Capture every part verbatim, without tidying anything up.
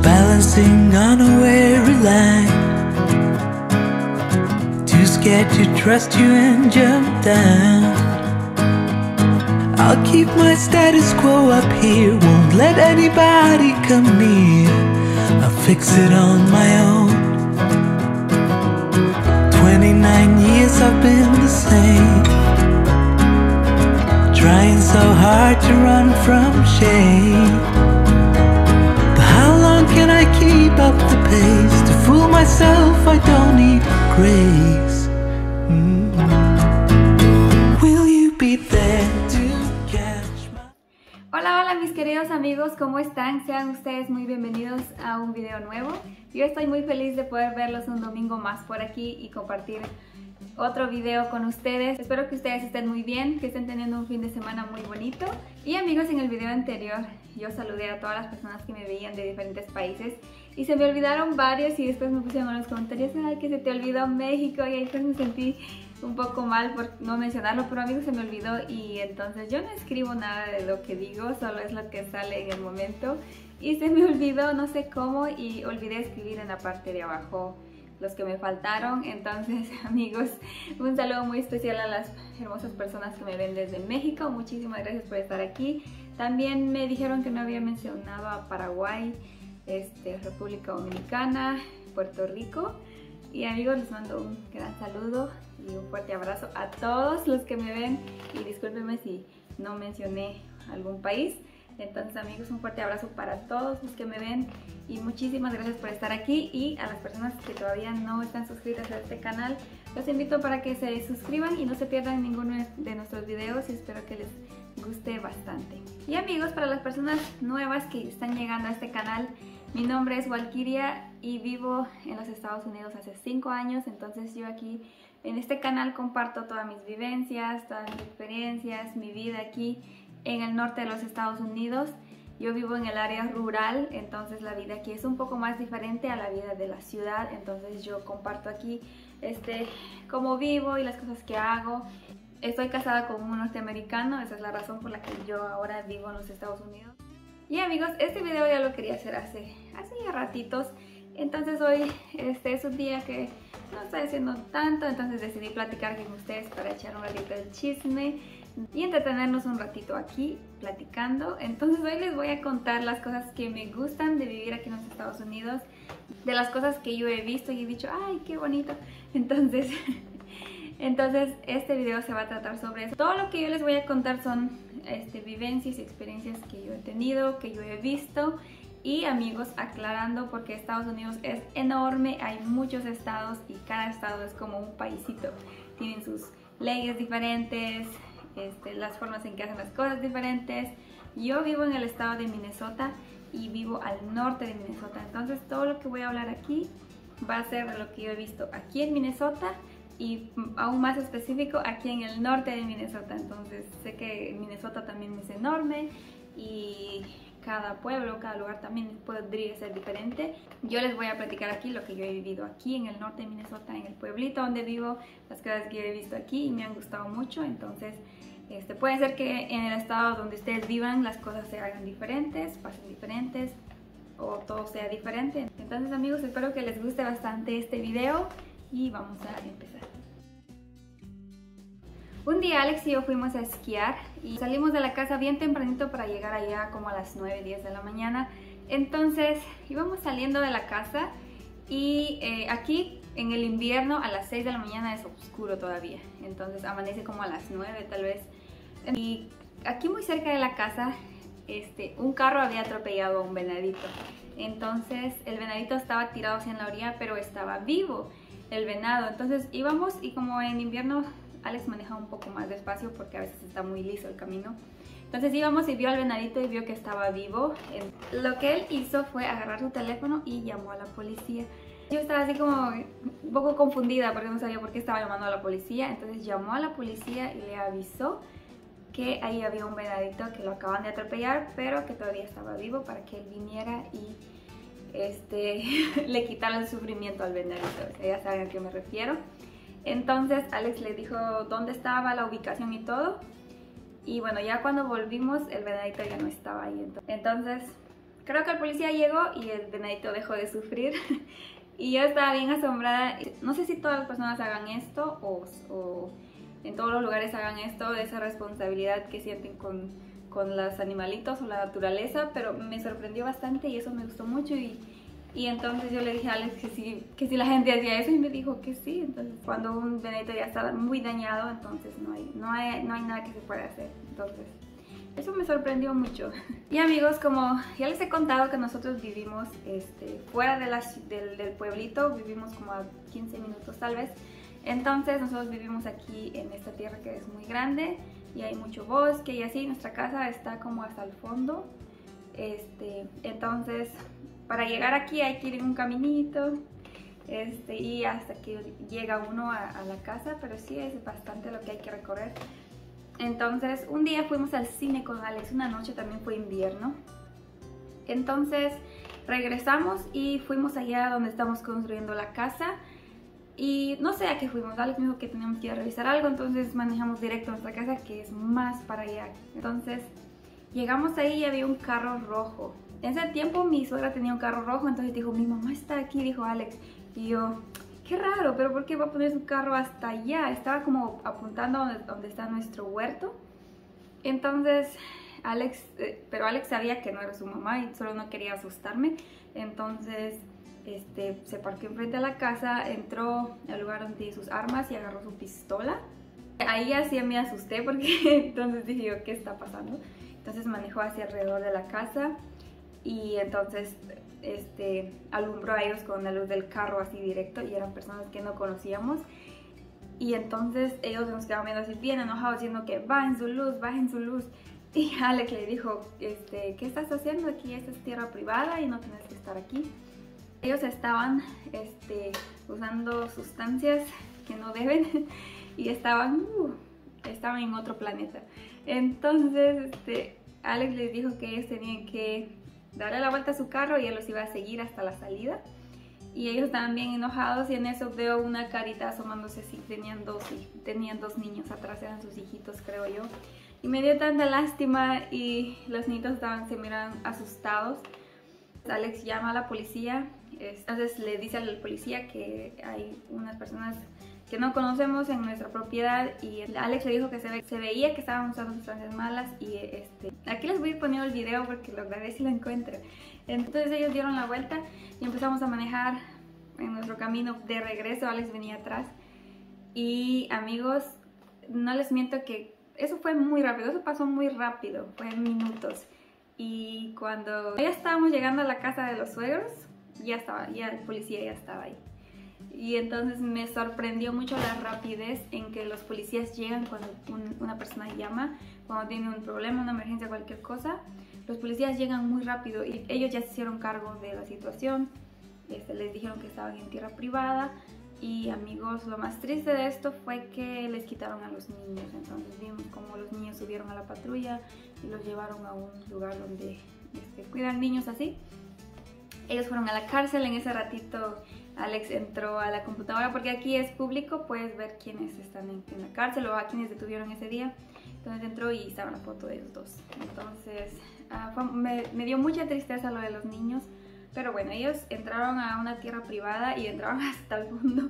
balancing on a weary line, too scared to trust you and jump down. I'll keep my status quo up here, won't let anybody come near. I'll fix it on my own. Twenty-nine years I've been the same, trying so hard to run from shame. But how long can I keep up the pace? To fool myself I don't need grace. mm. Will you be there to catch my... Hola, hola mis queridos amigos, ¿cómo están? Sean ustedes muy bienvenidos a un video nuevo. Yo estoy muy feliz de poder verlos un domingo más por aquí y compartir otro video con ustedes. Espero que ustedes estén muy bien, que estén teniendo un fin de semana muy bonito. Y amigos, en el video anterior yo saludé a todas las personas que me veían de diferentes países y se me olvidaron varios y después me pusieron en los comentarios, ay, que se te olvidó México, y ahí pues me sentí un poco mal por no mencionarlo, pero amigos, se me olvidó y entonces yo no escribo nada de lo que digo, solo es lo que sale en el momento y se me olvidó, no sé cómo, y olvidé escribir en la parte de abajo los que me faltaron. Entonces amigos, un saludo muy especial a las hermosas personas que me ven desde México, muchísimas gracias por estar aquí. También me dijeron que no había mencionado a Paraguay, este, República Dominicana, Puerto Rico. Y amigos, les mando un gran saludo y un fuerte abrazo a todos los que me ven y discúlpenme si no mencioné algún país. Entonces amigos, un fuerte abrazo para todos los que me ven y muchísimas gracias por estar aquí. Y a las personas que todavía no están suscritas a este canal, los invito para que se suscriban y no se pierdan ninguno de nuestros videos y espero que les guste bastante. Y amigos, para las personas nuevas que están llegando a este canal, mi nombre es Walkiria y vivo en los Estados Unidos hace cinco años, entonces yo aquí en este canal comparto todas mis vivencias, todas mis experiencias, mi vida aquí en el norte de los Estados Unidos. Yo vivo en el área rural, entonces la vida aquí es un poco más diferente a la vida de la ciudad, entonces yo comparto aquí este, cómo vivo y las cosas que hago. Estoy casada con un norteamericano, esa es la razón por la que yo ahora vivo en los Estados Unidos. Y amigos, este video ya lo quería hacer hace, hace ya ratitos, entonces hoy este es un día que no estoy haciendo tanto, entonces decidí platicar con ustedes para echar un ratito de chisme y entretenernos un ratito aquí platicando. Entonces hoy les voy a contar las cosas que me gustan de vivir aquí en los Estados Unidos, de las cosas que yo he visto y he dicho, ay, qué bonito. Entonces, entonces este video se va a tratar sobre eso. Todo lo que yo les voy a contar son este, vivencias y experiencias que yo he tenido, que yo he visto. Y amigos, aclarando, porque Estados Unidos es enorme, hay muchos estados y cada estado es como un paisito. Tienen sus leyes diferentes, este, las formas en que hacen las cosas diferentes. Yo vivo en el estado de Minnesota y vivo al norte de Minnesota, entonces todo lo que voy a hablar aquí va a ser de lo que yo he visto aquí en Minnesota y aún más específico aquí en el norte de Minnesota. Entonces sé que Minnesota también es enorme y cada pueblo, cada lugar también podría ser diferente. Yo les voy a platicar aquí lo que yo he vivido aquí en el norte de Minnesota, en el pueblito donde vivo, las cosas que yo he visto aquí y me han gustado mucho. Entonces este, puede ser que en el estado donde ustedes vivan las cosas se hagan diferentes, pasen diferentes o todo sea diferente. Entonces amigos, espero que les guste bastante este video y vamos a empezar. Un día Alex y yo fuimos a esquiar y salimos de la casa bien tempranito para llegar allá como a las nueve, diez de la mañana. Entonces íbamos saliendo de la casa y eh, aquí en el invierno a las seis de la mañana es oscuro todavía. Entonces amanece como a las nueve tal vez. Y aquí muy cerca de la casa este, un carro había atropellado a un venadito. Entonces el venadito estaba tirado hacia la orilla, pero estaba vivo el venado. Entonces íbamos y como en invierno Alex maneja un poco más despacio porque a veces está muy liso el camino. Entonces íbamos y vio al venadito y vio que estaba vivo. Lo que él hizo fue agarrar su teléfono y llamó a la policía. Yo estaba así como un poco confundida porque no sabía por qué estaba llamando a la policía. Entonces llamó a la policía y le avisó que ahí había un venadito que lo acaban de atropellar, pero que todavía estaba vivo, para que él viniera y este, le quitara el sufrimiento al venadito. O sea, ya saben a qué me refiero. Entonces Alex le dijo dónde estaba, la ubicación y todo. Y bueno, ya cuando volvimos el venadito ya no estaba ahí. Entonces creo que el policía llegó y el Benedito dejó de sufrir. Y yo estaba bien asombrada. No sé si todas las personas hagan esto o, o en todos los lugares hagan esto, de esa responsabilidad que sienten con, con los animalitos o la naturaleza, pero me sorprendió bastante y eso me gustó mucho. Y, y entonces yo le dije a Alex que si, que si la gente hacía eso y me dijo que sí. Entonces cuando un Benedito ya está muy dañado, entonces no hay, no hay, no hay nada que se pueda hacer. Entonces eso me sorprendió mucho. Y amigos, como ya les he contado que nosotros vivimos este, fuera de la, del, del pueblito, vivimos como a quince minutos tal vez. Entonces nosotros vivimos aquí en esta tierra que es muy grande y hay mucho bosque y así. Nuestra casa está como hasta el fondo. Este, entonces para llegar aquí hay que ir en un caminito este, y hasta que llega uno a, a la casa, pero sí es bastante lo que hay que recorrer. Entonces un día fuimos al cine con Alex, una noche, también fue invierno. Entonces regresamos y fuimos allá donde estamos construyendo la casa. Y no sé a qué fuimos, Alex me dijo que teníamos que ir a revisar algo, entonces manejamos directo a nuestra casa, que es más para allá. Entonces llegamos ahí y había un carro rojo. En ese tiempo mi suegra tenía un carro rojo, entonces dijo, mi mamá está aquí, dijo Alex. Y yo, qué raro, pero ¿por qué va a poner su carro hasta allá? Estaba como apuntando a donde, donde está nuestro huerto. Entonces Alex, eh, pero Alex sabía que no era su mamá y solo no quería asustarme. Entonces Este, se parqueó enfrente de la casa, entró al lugar donde tiene sus armas y agarró su pistola. Ahí así me asusté porque entonces dije yo, ¿qué está pasando? Entonces manejó hacia alrededor de la casa y entonces este, alumbró a ellos con la luz del carro así directo y eran personas que no conocíamos. Y entonces ellos nos quedaban viendo así bien enojados diciendo que bajen su luz, bajen su luz. Y Alex le dijo, este, ¿qué estás haciendo aquí? Esta es tierra privada y no tienes que estar aquí. Ellos estaban este, usando sustancias que no deben y estaban, uh, estaban en otro planeta. Entonces este, Alex les dijo que ellos tenían que darle la vuelta a su carro y él los iba a seguir hasta la salida. Y ellos estaban bien enojados y en eso veo una carita asomándose así. Tenían dos, tenían dos niños atrás, eran sus hijitos creo yo. Y me dio tanta lástima y los niños estaban, se miraban asustados. Alex llama a la policía, entonces le dice al policía que hay unas personas que no conocemos en nuestra propiedad y Alex le dijo que se, ve, se veía que estaban usando sustancias malas y este, aquí les voy a ir poniendo el video porque lo grabé si lo encuentro. Entonces ellos dieron la vuelta y empezamos a manejar en nuestro camino de regreso. Alex venía atrás y amigos, no les miento que eso fue muy rápido, eso pasó muy rápido, fue en minutos. Y cuando ya estábamos llegando a la casa de los suegros, ya estaba, ya el policía ya estaba ahí. Y entonces me sorprendió mucho la rapidez en que los policías llegan cuando un, una persona llama, cuando tiene un problema, una emergencia, cualquier cosa. Los policías llegan muy rápido y ellos ya se hicieron cargo de la situación. Este, les dijeron que estaban en tierra privada. Y amigos, lo más triste de esto fue que les quitaron a los niños. Entonces vimos cómo los niños subieron a la patrulla y los llevaron a un lugar donde este, cuidan niños así. Ellos fueron a la cárcel. En ese ratito Alex entró a la computadora porque aquí es público, puedes ver quiénes están en, en la cárcel o a quienes detuvieron ese día. Entonces entró y estaba la foto de ellos dos. Entonces uh, fue, me, me dio mucha tristeza lo de los niños. Pero bueno, ellos entraron a una tierra privada y entraron hasta el fondo.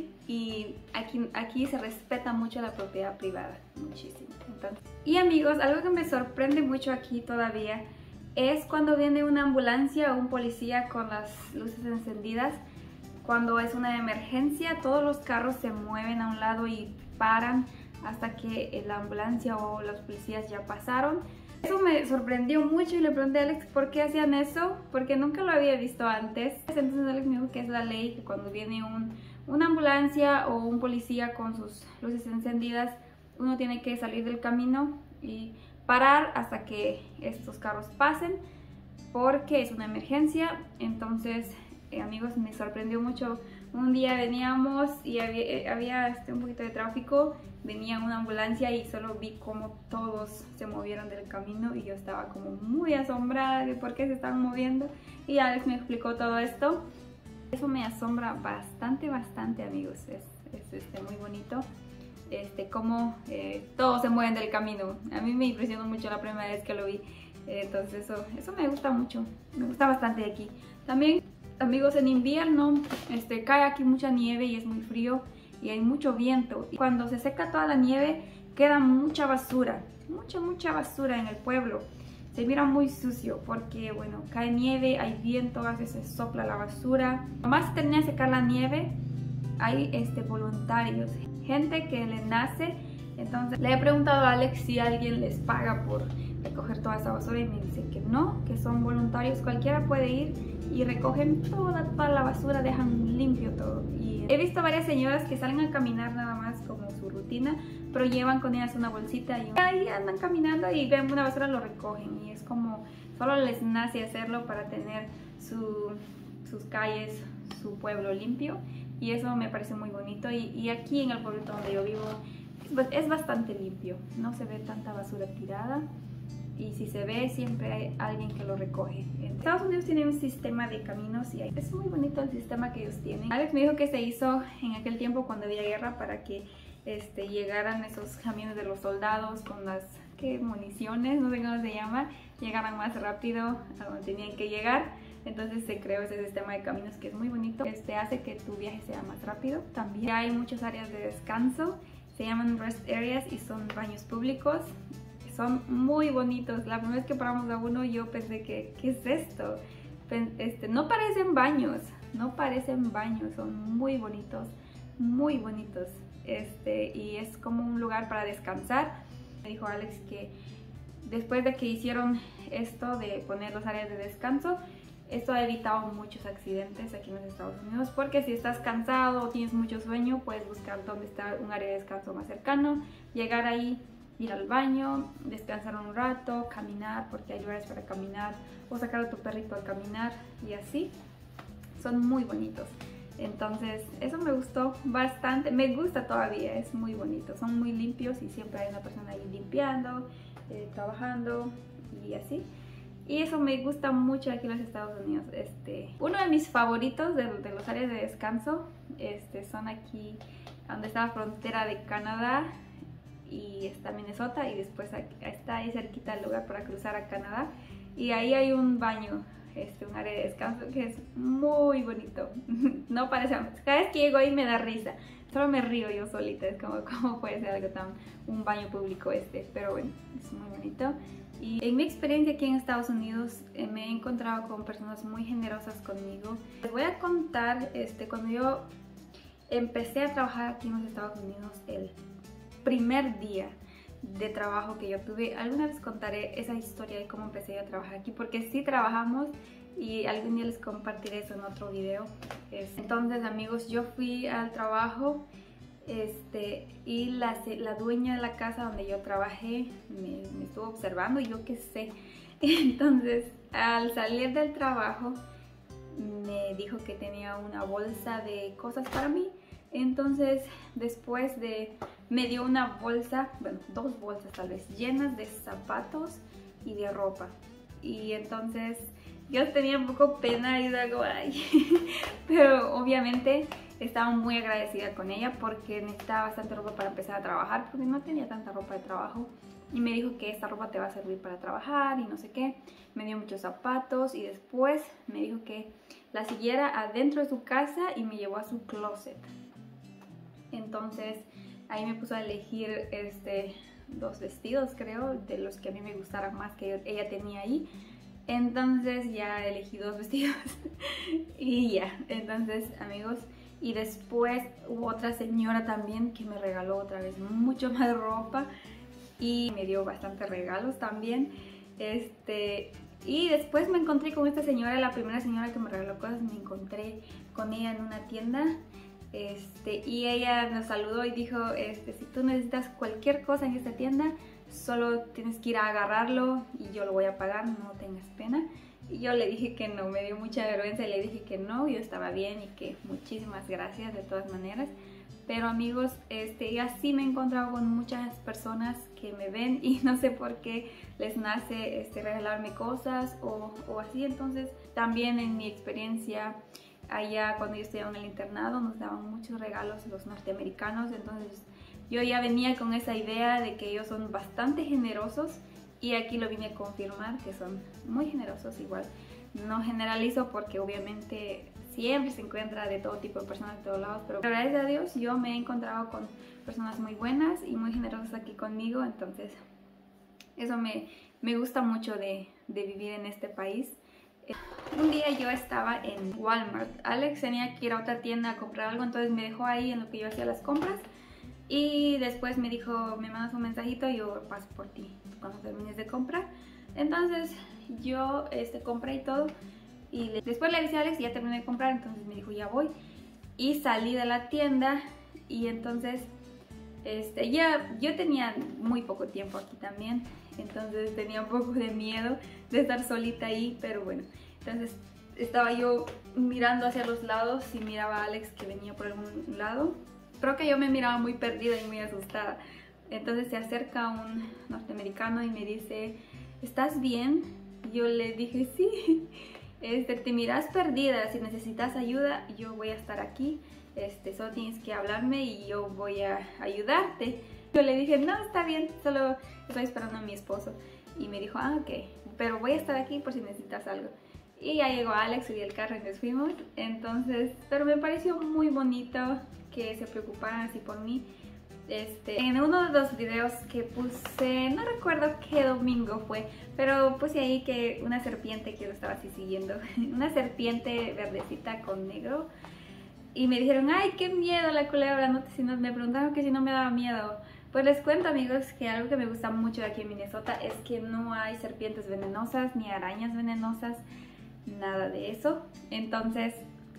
Y aquí, aquí se respeta mucho la propiedad privada, muchísimo. Entonces, y amigos, algo que me sorprende mucho aquí todavía es cuando viene una ambulancia o un policía con las luces encendidas. Cuando es una emergencia, todos los carros se mueven a un lado y paran hasta que la ambulancia o los policías ya pasaron. Eso me sorprendió mucho y le pregunté a Alex por qué hacían eso, porque nunca lo había visto antes. Entonces Alex me dijo que es la ley, que cuando viene un, una ambulancia o un policía con sus luces encendidas, uno tiene que salir del camino y parar hasta que estos carros pasen, porque es una emergencia. Entonces, eh, amigos, me sorprendió mucho. Un día veníamos y había, eh, había este, un poquito de tráfico, venía una ambulancia y solo vi cómo todos se movieron del camino y yo estaba como muy asombrada de por qué se estaban moviendo y Alex me explicó todo esto. Eso me asombra bastante, bastante amigos, es, es este, muy bonito este, cómo eh, todos se mueven del camino. A mí me impresionó mucho la primera vez que lo vi. Entonces eso, eso me gusta mucho, me gusta bastante de aquí. También, amigos, en invierno este, cae aquí mucha nieve y es muy frío y hay mucho viento. Y cuando se seca toda la nieve queda mucha basura, mucha, mucha basura en el pueblo. Se mira muy sucio porque, bueno, cae nieve, hay viento, a veces se sopla la basura. Nomás se termina de secar la nieve, hay este, voluntarios, gente que le nace. Entonces le he preguntado a Alex si alguien les paga por recoger toda esa basura y me dice que no, que son voluntarios, cualquiera puede ir y recogen toda, toda la basura, dejan limpio todo. Y he visto varias señoras que salen a caminar nada más como su rutina, pero llevan con ellas una bolsita y ahí andan caminando y ven una basura, lo recogen y es como solo les nace hacerlo para tener su, sus calles, su pueblo limpio y eso me parece muy bonito. Y, y aquí en el pueblito donde yo vivo es bastante limpio, no se ve tanta basura tirada y si se ve siempre hay alguien que lo recoge. Estados Unidos tiene un sistema de caminos y es muy bonito el sistema que ellos tienen. Alex me dijo que se hizo en aquel tiempo cuando había guerra para que este, llegaran esos camiones de los soldados con las ¿qué? municiones, no sé cómo se llama, llegaran más rápido a donde tenían que llegar. Entonces se creó ese sistema de caminos que es muy bonito, este hace que tu viaje sea más rápido. También hay muchas áreas de descanso, se llaman rest areas y son baños públicos. Son muy bonitos. La primera vez que paramos a uno yo pensé que, ¿qué es esto? Este, no parecen baños, no parecen baños, son muy bonitos, muy bonitos. Este, y es como un lugar para descansar. Me dijo Alex que después de que hicieron esto de poner las áreas de descanso, esto ha evitado muchos accidentes aquí en los Estados Unidos, porque si estás cansado o tienes mucho sueño, puedes buscar dónde está un área de descanso más cercano, llegar ahí, ir al baño, descansar un rato, caminar, porque hay lugares para caminar, o sacar a tu perrito a caminar y así. Son muy bonitos. Entonces eso me gustó bastante, me gusta todavía, es muy bonito, son muy limpios y siempre hay una persona ahí limpiando, eh, trabajando y así. Y eso me gusta mucho aquí en los Estados Unidos. Este, uno de mis favoritos de, de los áreas de descanso este, son aquí donde está la frontera de Canadá y está Minnesota, y después aquí, está ahí cerquita el lugar para cruzar a Canadá y ahí hay un baño, este, un área de descanso que es muy bonito. No parece, cada vez que llego ahí me da risa, solo me río yo solita, es como cómo puede ser algo tan, un baño público este, pero bueno, es muy bonito. Y en mi experiencia aquí en Estados Unidos eh, me he encontrado con personas muy generosas conmigo. Les voy a contar, este, cuando yo empecé a trabajar aquí en los Estados Unidos, el primer día de trabajo que yo tuve, alguna vez contaré esa historia de cómo empecé a trabajar aquí, porque sí trabajamos y algún día les compartiré eso en otro video. Entonces, amigos, yo fui al trabajo este, y la, la dueña de la casa donde yo trabajé me, me estuvo observando y yo qué sé. Entonces, al salir del trabajo me dijo que tenía una bolsa de cosas para mí. Entonces, después de, me dio una bolsa, bueno, dos bolsas tal vez, llenas de zapatos y de ropa. Y entonces yo tenía un poco pena y algo, ay, pero obviamente estaba muy agradecida con ella porque necesitaba bastante ropa para empezar a trabajar, porque no tenía tanta ropa de trabajo. Y me dijo que esta ropa te va a servir para trabajar y no sé qué. Me dio muchos zapatos y después me dijo que la siguiera adentro de su casa y me llevó a su closet. Entonces ahí me puso a elegir este, dos vestidos, creo, de los que a mí me gustaran más que ella tenía ahí. Entonces ya elegí dos vestidos y ya, entonces amigos, y después hubo otra señora también que me regaló otra vez mucho más ropa y me dio bastantes regalos también. Este, y después me encontré con esta señora, la primera señora que me regaló cosas, me encontré con ella en una tienda. Este, y ella nos saludó y dijo, este, si tú necesitas cualquier cosa en esta tienda, solo tienes que ir a agarrarlo y yo lo voy a pagar, no tengas pena. Y yo le dije que no, me dio mucha vergüenza y le dije que no, yo estaba bien y que muchísimas gracias de todas maneras. Pero amigos, este, y así me he encontrado con muchas personas que me ven y no sé por qué les nace este, regalarme cosas o, o así. Entonces también en mi experiencia allá cuando yo estudiaba en el internado nos daban muchos regalos los norteamericanos, entonces yo ya venía con esa idea de que ellos son bastante generosos y aquí lo vine a confirmar que son muy generosos. Igual no generalizo porque obviamente siempre se encuentra de todo tipo de personas de todos lados, pero gracias a Dios yo me he encontrado con personas muy buenas y muy generosas aquí conmigo, entonces eso me, me gusta mucho de, de vivir en este país. Un día yo estaba en Walmart, Alex tenía que ir a otra tienda a comprar algo, entonces me dejó ahí en lo que yo hacía las compras y después me dijo, me mandas un mensajito y yo paso por ti cuando termines de comprar. Entonces yo este, compré y todo y le, después le avisé a Alex y ya terminé de comprar, entonces me dijo ya voy y salí de la tienda y entonces este, ya yo tenía muy poco tiempo aquí también, entonces tenía un poco de miedo de estar solita ahí, pero bueno, entonces estaba yo mirando hacia los lados y miraba a Alex que venía por algún lado. Creo que yo me miraba muy perdida y muy asustada. Entonces se acerca un norteamericano y me dice, ¿estás bien? Yo le dije, sí, este, te miras perdida, si necesitas ayuda yo voy a estar aquí, este, solo tienes que hablarme y yo voy a ayudarte. Yo le dije, no, está bien, solo estoy esperando a mi esposo. Y me dijo, ah, ok, pero voy a estar aquí por si necesitas algo. Y ya llegó Alex, subí el carro y nos fuimos. Entonces, pero me pareció muy bonito que se preocuparan así por mí. Este, en uno de los videos que puse, no recuerdo qué domingo fue, pero puse ahí que una serpiente que lo estaba así siguiendo, una serpiente verdecita con negro, y me dijeron, ay, qué miedo la culebra, no, si no, me preguntaron que si no me daba miedo. Pues les cuento, amigos, que algo que me gusta mucho de aquí en Minnesota es que no hay serpientes venenosas ni arañas venenosas, nada de eso. Entonces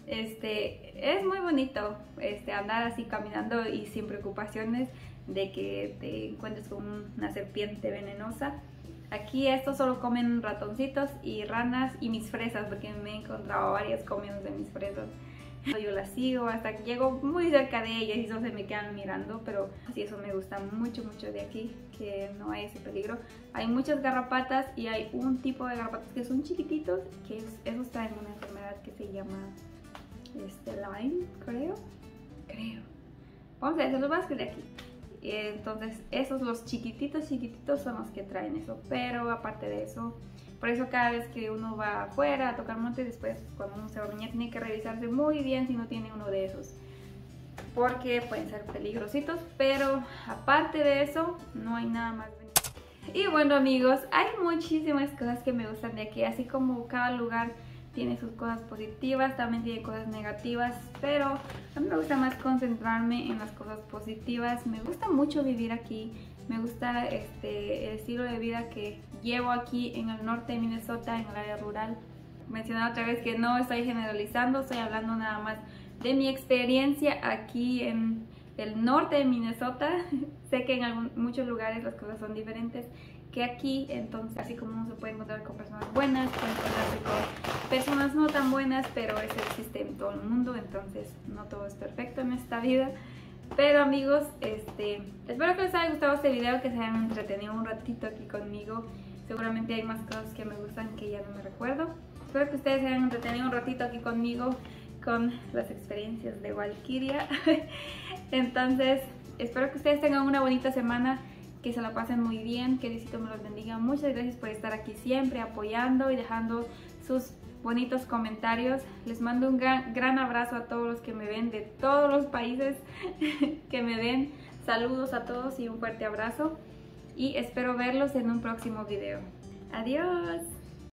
este es muy bonito este, andar así caminando y sin preocupaciones de que te encuentres con una serpiente venenosa. Aquí estos solo comen ratoncitos y ranas y mis fresas, porque me he encontrado varias comiendo mis fresas. Yo las sigo hasta que llego muy cerca de ellas y solo se me quedan mirando, pero sí, eso me gusta mucho, mucho de aquí, que no hay ese peligro. Hay muchas garrapatas y hay un tipo de garrapatas que son chiquititos, que es, esos traen una enfermedad que se llama este, Lyme, creo. Creo. Vamos a ver, se los voy a escribir aquí. Entonces, esos, los chiquititos, chiquititos son los que traen eso, pero aparte de eso, por eso cada vez que uno va afuera a tocar monte, después cuando uno se va a bañar tiene que revisarse muy bien si no tiene uno de esos, porque pueden ser peligrositos, pero aparte de eso no hay nada más bonito. Y bueno, amigos, hay muchísimas cosas que me gustan de aquí, así como cada lugar tiene sus cosas positivas, también tiene cosas negativas, pero a mí me gusta más concentrarme en las cosas positivas. Me gusta mucho vivir aquí, me gusta este, el estilo de vida que llevo aquí en el norte de Minnesota, en el área rural. Mencioné otra vez que no estoy generalizando, estoy hablando nada más de mi experiencia aquí en el norte de Minnesota. Sé que en algún, muchos lugares las cosas son diferentes que aquí, entonces así como uno se puede encontrar con personas buenas, puede encontrarse con personas no tan buenas, pero eso existe en todo el mundo, entonces no todo es perfecto en esta vida. Pero amigos, este, espero que les haya gustado este video, que se hayan entretenido un ratito aquí conmigo. Seguramente hay más cosas que me gustan que ya no me recuerdo. Espero que ustedes se hayan entretenido un ratito aquí conmigo con las experiencias de Valkyria. Entonces, espero que ustedes tengan una bonita semana, que se la pasen muy bien, que Diosito me los bendiga. Muchas gracias por estar aquí siempre apoyando y dejando sus bonitos comentarios. Les mando un gran, gran abrazo a todos los que me ven de todos los países que me ven. Saludos a todos y un fuerte abrazo. Y espero verlos en un próximo video. Adiós.